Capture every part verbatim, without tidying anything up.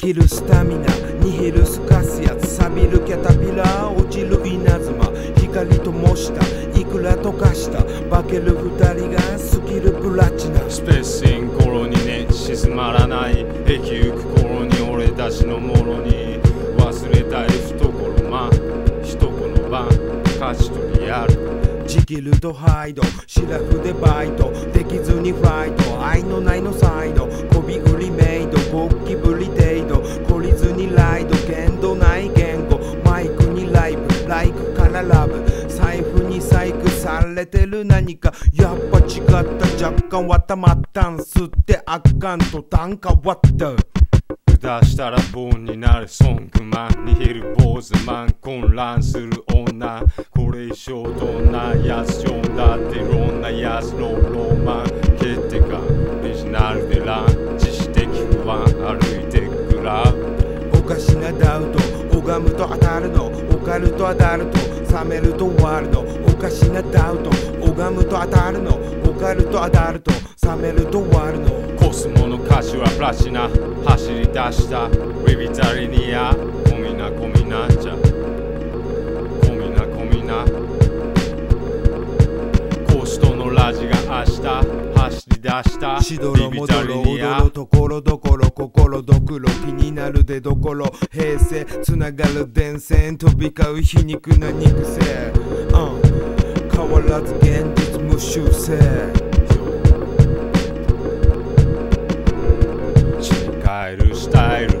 きるスタミナニヒルスカスやつ錆びるキャタピラー落ちる稲妻光と模したいくら溶かした化ける二人がスキルプラチナスペースイン頃にね静まらない駅行く頃に俺たちのものに忘れたい懐ま一この晩勝ち取りやるジキルとハイドシラフでバイトできずにファイト愛のないのサイドこび売りメイドゴキブリ程度懲りずにライド限度ない言語マイクにライブライクからラブ財布に細工されてる何かやっぱ違った若干はたまったん吸ってあかんと単価割った出したらボンになるソングマンにヒル坊主マン混乱する女これ以上どんなやつ呼んだっていろんなやつのロマン決定感ビジナルでラン自主的不安歩いてくらおかしなダウト拝むと当たるのオカルト当たると冷めるとワールドおかしなダウト拝むと当たるのオカルト当たると冷めるとワールドコスモの歌詞はプラチナ走り出したビビタリニアコミナコミナじゃコミナコミナコストのラジが明日走り出したしどろもどろ踊ろところどころ心どくろ気になる出どころ平成つながる電線飛び交う皮肉な肉声、うん、変わらず現実無修正変えるスタイルを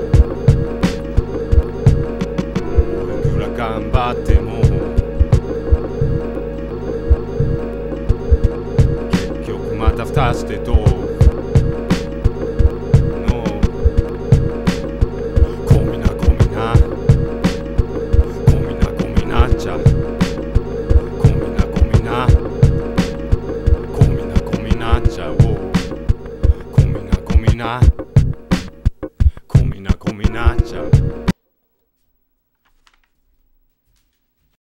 いくら頑張っても結局また二つでどうのコミナコミナコミナコミナじゃコミナコミナコミナコミナじゃおコミナコミナコミナコミナちゃう